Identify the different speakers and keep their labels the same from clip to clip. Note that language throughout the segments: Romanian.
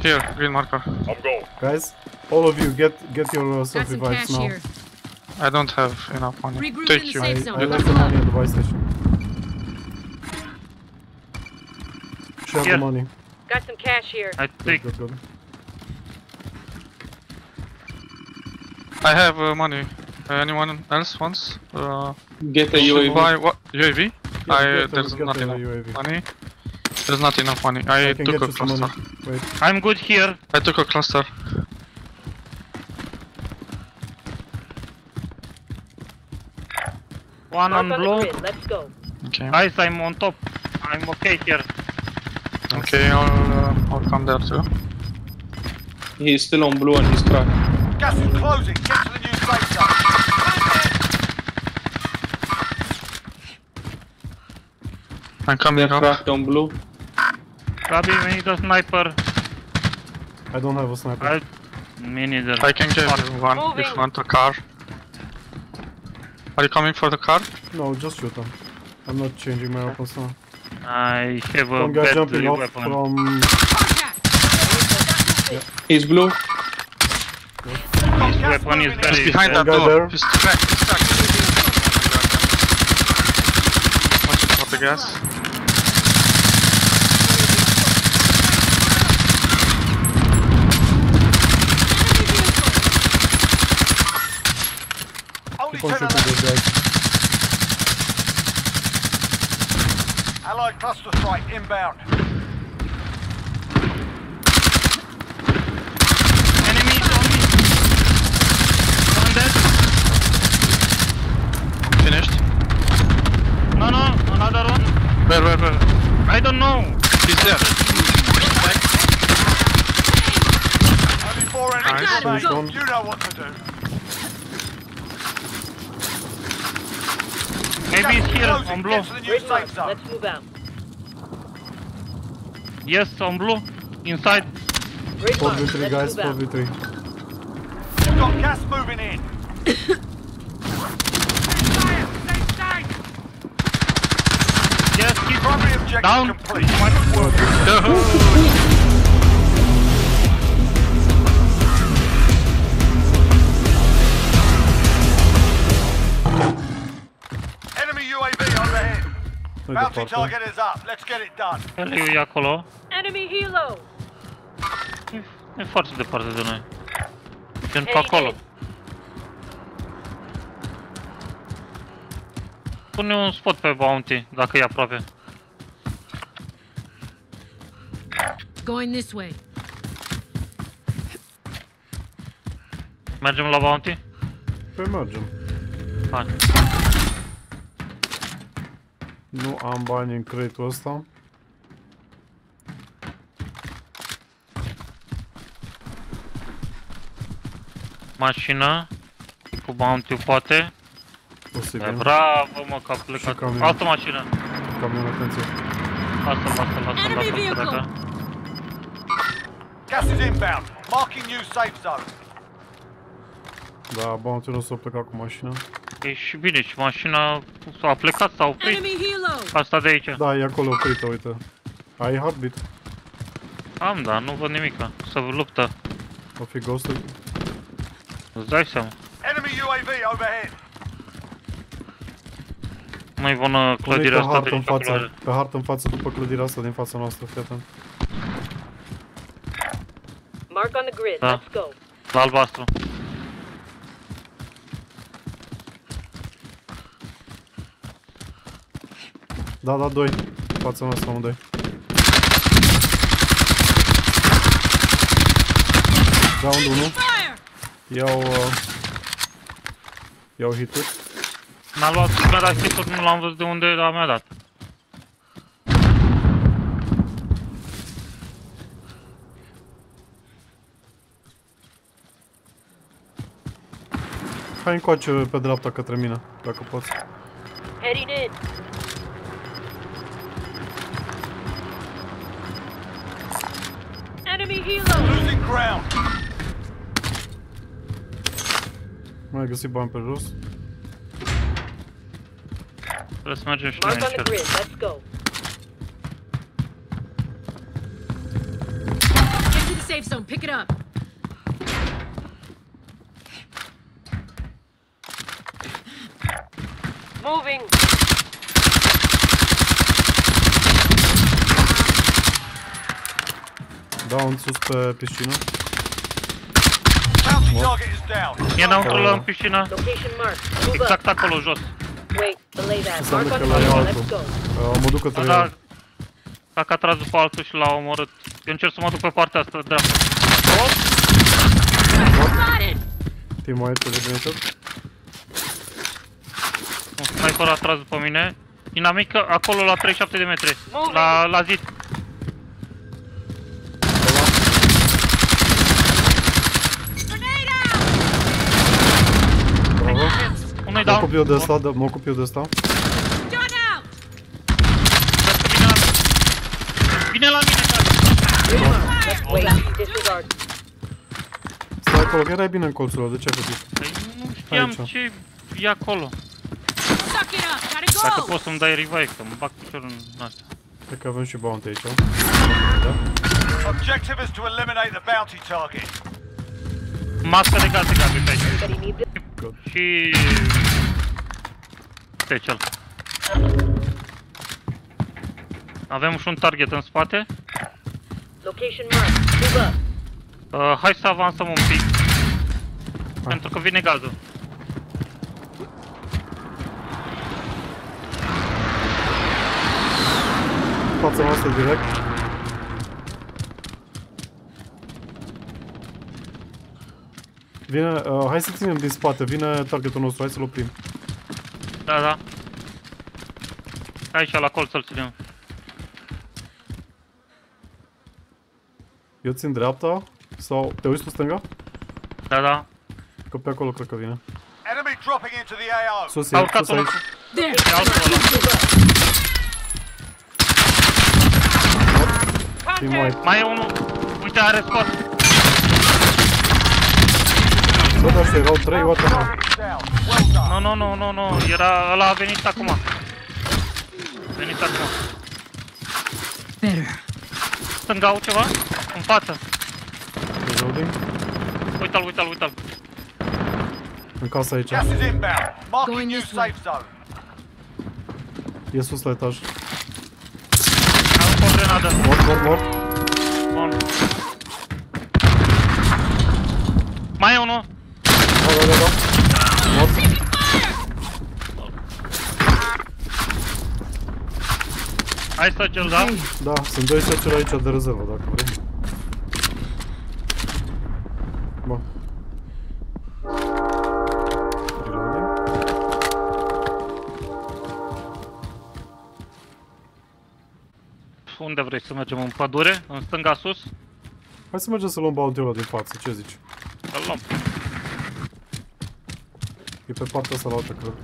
Speaker 1: Here, green marker.
Speaker 2: I'm going.
Speaker 3: Guys, all of you get your
Speaker 4: Got
Speaker 3: self
Speaker 4: some
Speaker 3: revives
Speaker 4: cash
Speaker 3: now.
Speaker 4: here.
Speaker 1: I don't have enough money.
Speaker 4: Regroup
Speaker 1: Take
Speaker 4: in the
Speaker 1: you.
Speaker 4: safe zone.
Speaker 3: I left the money at the buy station. Share the
Speaker 5: Here.
Speaker 3: money.
Speaker 6: Got some cash here.
Speaker 5: I take.
Speaker 3: Good.
Speaker 1: I have money. Anyone else wants?
Speaker 7: Get a
Speaker 1: Should
Speaker 7: UAV.
Speaker 1: buy what? UAV? There's
Speaker 3: get
Speaker 1: not
Speaker 3: the
Speaker 1: enough
Speaker 3: UAV.
Speaker 1: money. There's not enough money. I
Speaker 3: I can
Speaker 1: took
Speaker 3: get
Speaker 1: a
Speaker 3: you some money.
Speaker 1: cluster.
Speaker 3: Wait.
Speaker 5: I'm good here.
Speaker 1: I took a cluster.
Speaker 5: One
Speaker 6: Mark
Speaker 5: on
Speaker 6: on the
Speaker 5: blue.
Speaker 6: grid. Let's go.
Speaker 1: Okay.
Speaker 5: Guys, I'm on top. I'm okay here.
Speaker 1: Okay, I'll come there too.
Speaker 7: He's still on blue and he's cracked.
Speaker 2: Gas is closing. Get to the new safe zone.
Speaker 1: I'm coming
Speaker 7: They're
Speaker 1: up.
Speaker 7: cracked on blue.
Speaker 5: Gabi, we need a sniper.
Speaker 3: I don't have a sniper.
Speaker 5: Me neither.
Speaker 1: I can give you one if
Speaker 6: Moving.
Speaker 1: you want a car. Are you coming for the car?
Speaker 3: No, just shoot them. I'm not changing my weapons now.
Speaker 5: I have a
Speaker 3: One guy
Speaker 5: bad
Speaker 3: jumping off
Speaker 5: weapon.
Speaker 3: from...
Speaker 7: He's blue.
Speaker 5: This weapon is
Speaker 1: He's
Speaker 5: very...
Speaker 1: behind that
Speaker 3: One guy
Speaker 1: door.
Speaker 3: there.
Speaker 1: He's cracked. He's cracked. Watch it for the gas.
Speaker 2: Only
Speaker 3: Keep on
Speaker 2: 10
Speaker 3: shooting
Speaker 2: of
Speaker 3: those guys.
Speaker 2: Allied cluster strike inbound.
Speaker 5: Enemy is on me. One dead.
Speaker 1: Finished.
Speaker 5: No, another one.
Speaker 1: Where?
Speaker 5: I don't know.
Speaker 1: He's there.
Speaker 2: Only 4 enemies
Speaker 1: Nice.
Speaker 2: remain.
Speaker 3: Done.
Speaker 2: You know what to do.
Speaker 5: Maybe it's here,
Speaker 2: Closing.
Speaker 5: on blue.
Speaker 2: Get to the new
Speaker 6: Grid
Speaker 2: safe
Speaker 6: mark.
Speaker 2: zone.
Speaker 6: Let's move out.
Speaker 5: Yes, on blue. Inside.
Speaker 6: Grid mark.
Speaker 3: 4v3 guys,
Speaker 6: Let's move out.
Speaker 3: 4v3.
Speaker 2: We've got gas moving in.
Speaker 5: Yes, keep
Speaker 2: Primary objective
Speaker 5: down.
Speaker 2: complete.
Speaker 5: Much work.
Speaker 2: Enemy UAV overhead.
Speaker 3: Uite
Speaker 2: Bounty
Speaker 3: partea.
Speaker 2: target is up. Let's get it done.
Speaker 5: Heliu e acolo.
Speaker 6: Enemy helo.
Speaker 5: E foarte departe de noi. Sunt pe
Speaker 6: Heading
Speaker 5: acolo.
Speaker 6: in.
Speaker 5: Pune un spot pe bounty, dacă e aproape.
Speaker 4: Going this way.
Speaker 5: Mergem la bounty?
Speaker 3: Păi mergem.
Speaker 5: Hai.
Speaker 3: Nu am bani în crate-ul ăsta.
Speaker 5: Mașina. Cu bounty poate.
Speaker 3: Posibil.
Speaker 5: Bravo, mă, că a plecat.
Speaker 3: Și camion.
Speaker 5: Altă mașină.
Speaker 3: Camion, atenție.
Speaker 4: Enemy vehicle.
Speaker 5: lasă.
Speaker 2: Gas is inbound. Marking new safe zone.
Speaker 3: Da, bounty-ul ăsta a plecat cu mașina.
Speaker 5: E și bine, și mașina a plecat, s-a oprit.
Speaker 4: Enemy helo.
Speaker 5: Asta de aici.
Speaker 3: Da, e acolo oprită, uite. Ai heartbeat?
Speaker 5: Am, da, nu văd nimica. Să luptă.
Speaker 3: O fi ghost-ul?
Speaker 5: Îți dai seama.
Speaker 2: Enemy UAV overhead.
Speaker 5: Mai bună
Speaker 3: Pe
Speaker 5: clădirea asta de
Speaker 3: hartă în
Speaker 5: nici acolo.
Speaker 3: față. Pe hartă în față, după clădirea asta din fața noastră, fii atent.
Speaker 6: Mark on the grid.
Speaker 5: Da.
Speaker 6: Let's go.
Speaker 5: La albastru.
Speaker 3: Da, 2. Fața noastră, amândoi. Round 1.
Speaker 4: Fire.
Speaker 3: Iau hit-uri.
Speaker 5: M-a luat, mi-a dat hit-uri, nu l-am văzut de unde, dar mi-a dat.
Speaker 3: Hai încoace pe dreapta către mine, dacă poți.
Speaker 6: Heading in. Enemy helo.
Speaker 2: Losing ground.
Speaker 3: Mai găsit bani pe jos.
Speaker 5: Trebuie să mergem și noi
Speaker 6: Mark on the
Speaker 5: încet.
Speaker 6: grid. Let's go.
Speaker 4: Get to the safe Suck it up.
Speaker 6: Moving.
Speaker 3: Down sus pe piscină.
Speaker 2: Bounty target is down.
Speaker 5: E înăuntru în piscină.
Speaker 6: Location marked. Move up.
Speaker 5: Exact acolo, jos.
Speaker 6: Wait, delay that.
Speaker 3: Înseamnă
Speaker 6: Mark
Speaker 3: că
Speaker 6: on
Speaker 3: l-a iau
Speaker 6: target.
Speaker 3: altul.
Speaker 6: Let's go.
Speaker 3: Mă duc către
Speaker 5: Da,
Speaker 3: el.
Speaker 5: dacă a tras după altul și l-a omorât. Eu încerc să mă duc pe partea asta dreaptă.
Speaker 4: Spotted!
Speaker 3: Team-white eliminated.
Speaker 5: Un sniper a tras după mine. Dinamică acolo la 37 de metri. La zid.
Speaker 3: Bravo.
Speaker 5: Unul-i
Speaker 3: Mă
Speaker 5: down.
Speaker 3: ocup eu de ăsta, mă ocup eu de ăsta.
Speaker 4: Gun out!
Speaker 5: Vine la mine, da.
Speaker 6: Let's wait. Disregard.
Speaker 3: Stai acolo, că erai bine în colțul ăla, de ce ai făcut?
Speaker 5: Păi nu știam
Speaker 3: Aici.
Speaker 5: ce e acolo.
Speaker 4: Suck it up! Gotta
Speaker 5: Dacă
Speaker 4: go!
Speaker 5: poți să-mi dai revive, că mă bag piciorul în asta.
Speaker 3: Cred că avem și bounty aici.
Speaker 2: Objective is to eliminate the bounty target.
Speaker 5: Mască de gaz, Gabi, pe aici.
Speaker 6: Anybody need this?
Speaker 5: Și... Special. Avem și un target în spate.
Speaker 6: Location marked. Move up.
Speaker 5: Hai să avansăm un pic. Pentru că vine gazul.
Speaker 3: Fața noastră direct. Vine, hai să ținem din spate, vine targetul nostru, hai să-l oprim.
Speaker 5: Da, da. Aici, la colț să-l ținem.
Speaker 3: Eu țin dreapta, sau te uiți cu stânga?
Speaker 5: Da, da.
Speaker 3: Că pe acolo cred că vine.
Speaker 2: Enemy dropping into the AO.
Speaker 3: Sus,
Speaker 5: A
Speaker 3: e,
Speaker 5: urcat
Speaker 3: sus
Speaker 5: unul.
Speaker 3: aici.
Speaker 4: There!
Speaker 5: E altul ăla.
Speaker 3: Team-white.
Speaker 5: Mai e unul. Uite, are spot.
Speaker 3: Bă, dar ăștia erau 3, what the hell?
Speaker 2: Down. Well done.
Speaker 5: Nu. Era... Ăla a venit acum. A venit acum.
Speaker 4: Better.
Speaker 5: Stânga au ceva? În față.
Speaker 3: Reloading.
Speaker 5: Uite-l.
Speaker 3: În casa aici.
Speaker 2: Gas is inbound. Marking
Speaker 4: Going
Speaker 2: new
Speaker 4: this way.
Speaker 2: safe zone.
Speaker 3: E sus la etaj.
Speaker 5: Am o grenadă.
Speaker 3: Mort.
Speaker 5: Bun. Mai e unul.
Speaker 3: Da. Mort.
Speaker 5: Hai să cel da.
Speaker 3: Da, sunt 2 seceri aici de rezervă, dacă vrei. Bun. Reloading.
Speaker 5: Unde vrei să mergem? În pădure? În stânga sus?
Speaker 3: Hai să mergem să luăm bounty-ul ăla din față, ce zici?
Speaker 5: Îl luăm.
Speaker 3: E pe partea asta la altă, cred.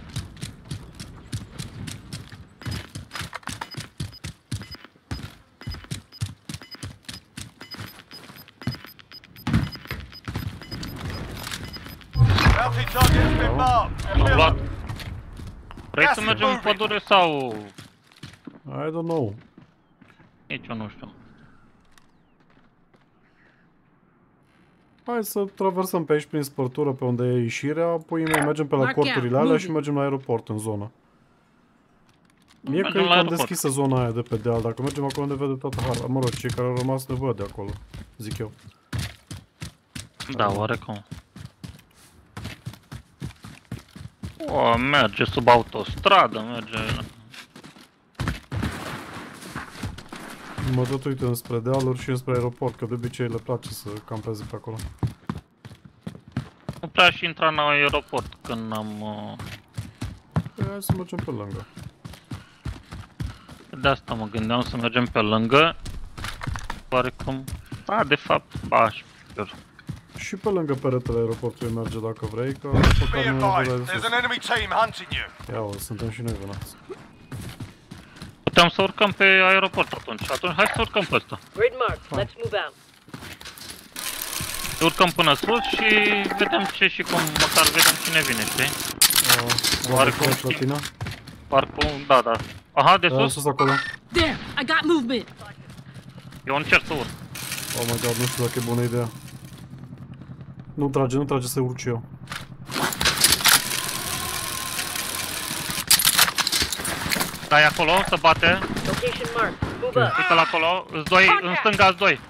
Speaker 2: Bounty target has been marked.
Speaker 5: L-am
Speaker 2: Kill
Speaker 5: luat.
Speaker 2: them.
Speaker 5: Vrei să mergem în pădure sau...
Speaker 3: I don't know.
Speaker 5: Nici eu nu știu.
Speaker 3: Hai să traversăm pe aici prin spărtură pe unde e ieșirea, apoi mergem pe la
Speaker 4: Mark
Speaker 3: corturile
Speaker 4: out,
Speaker 3: alea
Speaker 4: move
Speaker 3: și
Speaker 4: it.
Speaker 3: mergem la aeroport în zonă. Mie
Speaker 5: Mergem
Speaker 3: că e
Speaker 5: la
Speaker 3: cam
Speaker 5: aeroport.
Speaker 3: deschisă zona aia de pe deal, dacă mergem acolo unde vede toată harta. Mă rog, cei care au rămas ne văd de acolo, zic eu.
Speaker 5: Da, oarecum. O, merge sub autostradă, merge...
Speaker 3: Mă tot uit înspre dealuri și înspre aeroport, că de obicei le place să campeze pe acolo.
Speaker 5: Nu prea aș intra în aeroport când am...
Speaker 3: Păi, hai să mergem pe lângă.
Speaker 5: De asta mă gândeam să mergem pe lângă. Oarecum... Da, de fapt, ba, aș pierd.
Speaker 3: Și pe lângă peretele aeroportului merge dacă vrei, că
Speaker 2: Be
Speaker 3: măcar nu ne
Speaker 2: advised,
Speaker 3: vedea de
Speaker 2: there's
Speaker 3: sus.
Speaker 2: an enemy team hunting you.
Speaker 3: Ia, suntem și noi vânați.
Speaker 5: Puteam să urcăm pe aeroport atunci. Atunci hai să urcăm pe ăsta.
Speaker 6: Grid marked. Let's move out.
Speaker 5: Urcăm până sus și vedem ce și cum, măcar vedem cine vine, știi?
Speaker 3: Oarecum
Speaker 5: Oarecum
Speaker 3: la tine?
Speaker 5: Parcul, da. Aha, de
Speaker 3: Da,
Speaker 5: sus?
Speaker 3: sus acolo.
Speaker 4: There! I got movement!
Speaker 5: Eu încerc să urc.
Speaker 3: Oh my god, nu știu dacă e bună idea. Nu trage să urc eu.
Speaker 5: Stai acolo, să bate.
Speaker 6: Location marked. Move up.
Speaker 5: Uite-l acolo, îți doi, în stânga îți doi.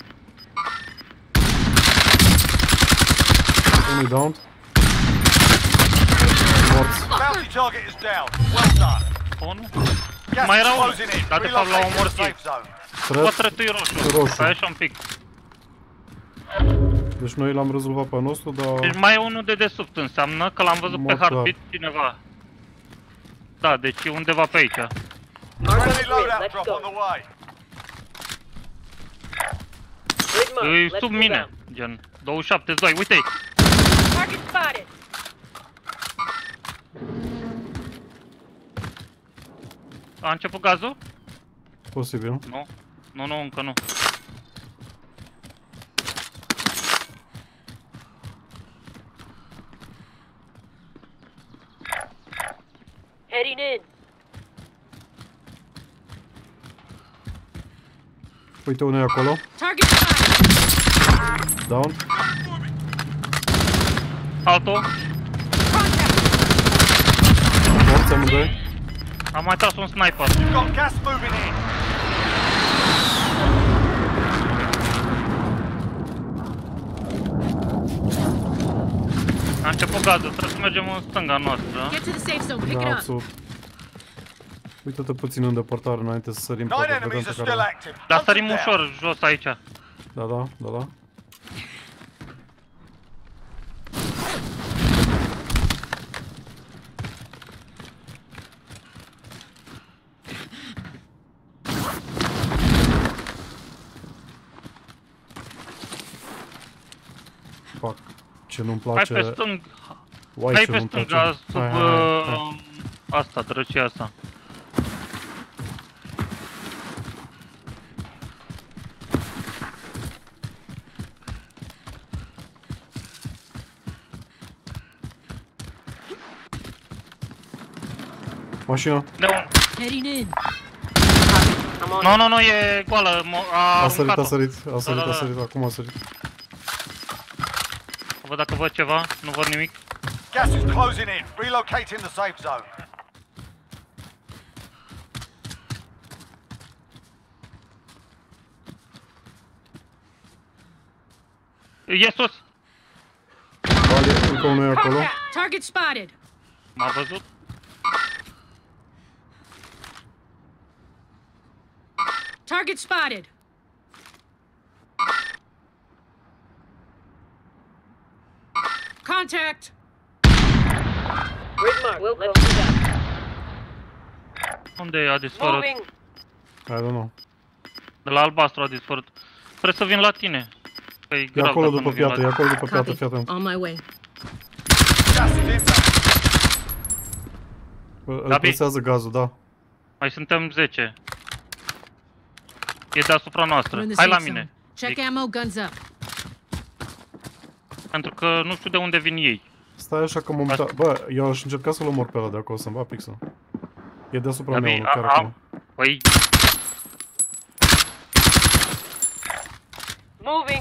Speaker 3: Unul down. Morți.
Speaker 2: Bounty target is down. Well done.
Speaker 5: Unul.
Speaker 2: Gas
Speaker 5: Mai
Speaker 2: is
Speaker 5: era unul,
Speaker 2: closing in.
Speaker 5: dar de fapt l-au
Speaker 2: Relocating the
Speaker 5: omorât.
Speaker 2: safe zone.
Speaker 5: Pătrătul e roșu. Stai așa un pic.
Speaker 3: Deci noi l-am rezolvat pe nostru, dar...
Speaker 5: Deci mai e unul de desubt, înseamnă că l-am văzut pe
Speaker 3: Mortar.
Speaker 5: heartbeat cineva. Da, deci e undeva pe aici.
Speaker 6: Mark on the
Speaker 2: Friendly
Speaker 6: grid.
Speaker 2: loadout
Speaker 6: Let's
Speaker 2: drop on
Speaker 6: go.
Speaker 2: the way.
Speaker 6: Grid mark.
Speaker 5: E
Speaker 6: Let's
Speaker 5: sub
Speaker 6: move
Speaker 5: mine,
Speaker 6: out.
Speaker 5: gen 27-2, uite-i!
Speaker 6: Target spotted.
Speaker 5: A început gazul?
Speaker 3: Posibil.
Speaker 5: Nu, încă nu.
Speaker 6: Heading in.
Speaker 3: Uite, unul e acolo.
Speaker 4: Target spotted.
Speaker 3: Down.
Speaker 5: Altul.
Speaker 3: Morți amândoi.
Speaker 5: Am mai tras un sniper.
Speaker 2: You've got gas moving in.
Speaker 5: A început gazul, trebuie să mergem în stânga noastră.
Speaker 4: Get to the safe zone. Pick
Speaker 3: Da,
Speaker 4: it up.
Speaker 3: absolut. Uită-te puțin în depărtare înainte să sărim.
Speaker 2: 9
Speaker 3: poate vedem
Speaker 2: enemies
Speaker 3: pe
Speaker 2: are
Speaker 3: care...
Speaker 2: still active.
Speaker 5: Dar
Speaker 2: Hunt
Speaker 5: sărim
Speaker 2: them down.
Speaker 5: ușor jos aici.
Speaker 3: Da. Fuck, ce nu-mi
Speaker 5: Hai
Speaker 3: place.
Speaker 5: pe stâng,
Speaker 3: Uai,
Speaker 5: hai
Speaker 3: ce
Speaker 5: pe
Speaker 3: nu-mi place.
Speaker 5: stânga, sub
Speaker 3: Hai.
Speaker 5: asta, drăcia asta.
Speaker 3: Mașina.
Speaker 5: De un...
Speaker 4: Heading in.
Speaker 6: I'm on.
Speaker 5: Nu, e goală, a
Speaker 3: A sărit,
Speaker 5: aruncat-o.
Speaker 3: a sărit, acum a sărit.
Speaker 5: Văd dacă văd ceva, nu văd nimic.
Speaker 2: Gas is closing in. Relocating the safe zone.
Speaker 5: E sus!
Speaker 3: Vale, încă unul e acolo.
Speaker 4: Target spotted.
Speaker 5: M-a văzut?
Speaker 4: Target spotted. Contact.
Speaker 6: Grid mark. Let's move out.
Speaker 5: Unde a dispărut?
Speaker 6: Moving.
Speaker 3: I don't know.
Speaker 5: De la albastru a dispărut. Trebuie să vin la tine. Păi
Speaker 3: E
Speaker 5: grav
Speaker 3: acolo
Speaker 5: dacă
Speaker 3: după
Speaker 5: nu vin la
Speaker 3: piatră, e acolo după piatră,
Speaker 4: Copy.
Speaker 3: fii atent.
Speaker 4: On my way.
Speaker 2: Gas is inbound.
Speaker 3: Îl
Speaker 5: Gabi.
Speaker 3: presează gazul, da.
Speaker 5: Mai suntem 10. E deasupra
Speaker 4: We're
Speaker 5: noastră.
Speaker 4: in the
Speaker 5: Hai la
Speaker 4: safe zone.
Speaker 5: mine.
Speaker 4: Check ammo. Guns up.
Speaker 5: Pentru că nu știu de unde vin ei.
Speaker 3: Stai așa că momentan... Bă, eu aș încerca să-l omor pe ăla de acolo, să-mi bat pixel. E deasupra
Speaker 5: Gabi,
Speaker 3: mea unul, chiar acolo.
Speaker 5: Păi,
Speaker 6: Moving.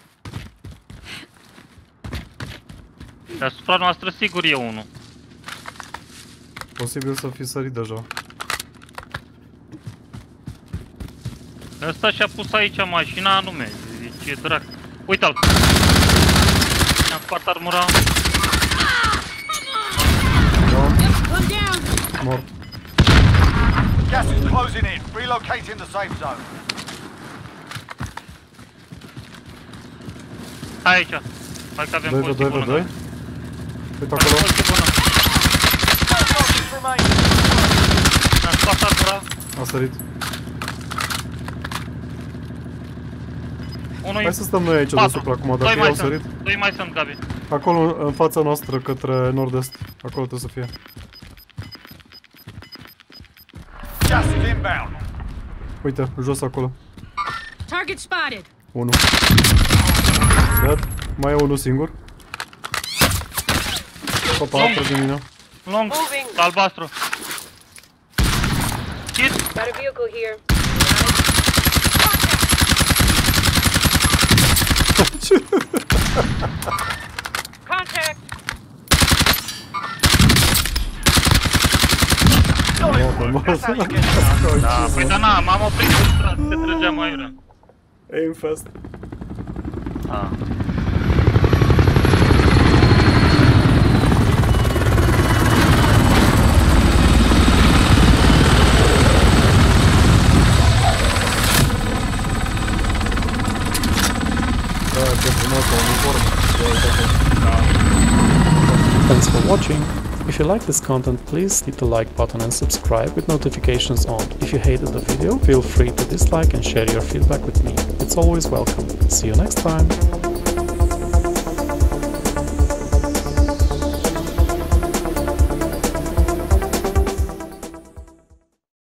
Speaker 5: deasupra noastră sigur e unul.
Speaker 3: Posibil să fi sărit deja.
Speaker 5: Ăsta și-a pus aici mașina anume. Deci e drac. Uite-l! Mi-a spart armura.
Speaker 3: Down,
Speaker 4: One down.
Speaker 3: mort.
Speaker 2: Gas is closing in. Relocating the safe zone.
Speaker 5: Hai aici. Hai că avem
Speaker 3: 2v2,
Speaker 5: poziție bună.
Speaker 3: 2v2. Uite
Speaker 5: Avem
Speaker 3: acolo.
Speaker 5: poziție bună.
Speaker 2: Four targets remain.
Speaker 5: Mi-a spart armura.
Speaker 3: A sărit.
Speaker 5: Unul
Speaker 3: Hai să stăm noi aici deasupra acum, dacă ei au sărit.
Speaker 5: Doi mai sunt, Gabi.
Speaker 3: Acolo, în fața noastră, către nord-est. Acolo trebuie să fie.
Speaker 2: Gas is inbound.
Speaker 3: Uite, jos acolo.
Speaker 4: Target spotted.
Speaker 3: 1. Dead. Mai e unul singur. Opa, trage mine.
Speaker 5: Long,
Speaker 6: Moving.
Speaker 5: albastru. Hit.
Speaker 6: Got a vehicle here.
Speaker 2: how you get done.
Speaker 5: Da, păi da, na, m-am oprit frustrat, te trăgeam aiurea.
Speaker 3: Aim fast.
Speaker 5: Da.
Speaker 3: Da, ce frumos, o uniformă.
Speaker 8: Thanks for watching. If you like this content, please hit the like button and subscribe with notifications on. If you hated the video, feel free to dislike and share your feedback with me. It's always welcome. See you next time!